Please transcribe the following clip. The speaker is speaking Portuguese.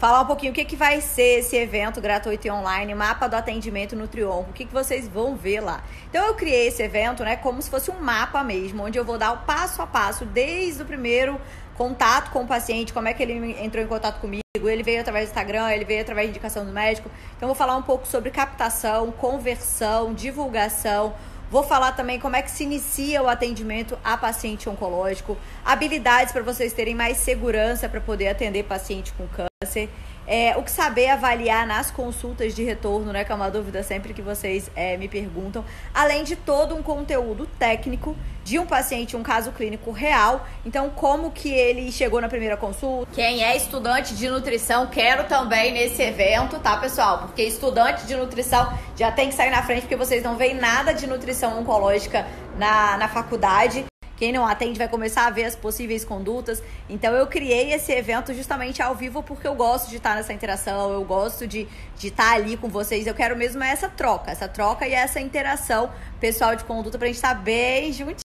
falar um pouquinho o que vai ser esse evento gratuito e online, mapa do atendimento Nutrionco, o que vocês vão ver lá. Então eu criei esse evento, né, como se fosse um mapa mesmo, onde eu vou dar o passo a passo, desde o primeiro contato com o paciente, como é que ele entrou em contato comigo, ele veio através do Instagram, ele veio através de indicação do médico. Então eu vou falar um pouco sobre captação, conversão, divulgação. Vou falar também como é que se inicia o atendimento a paciente oncológico, habilidades para vocês terem mais segurança para poder atender paciente com câncer, o que saber avaliar nas consultas de retorno, né, que é uma dúvida sempre que vocês me perguntam, além de todo um conteúdo técnico de um paciente, um caso clínico real. Então, como que ele chegou na primeira consulta. Quem é estudante de nutrição, quero também nesse evento, tá, pessoal? Porque estudante de nutrição já tem que sair na frente, porque vocês não veem nada de nutrição oncológica na faculdade. Quem não atende vai começar a ver as possíveis condutas. Então eu criei esse evento justamente ao vivo porque eu gosto de estar nessa interação, eu gosto de estar ali com vocês. Eu quero mesmo essa troca e essa interação pessoal de conduta pra gente estar bem juntinho.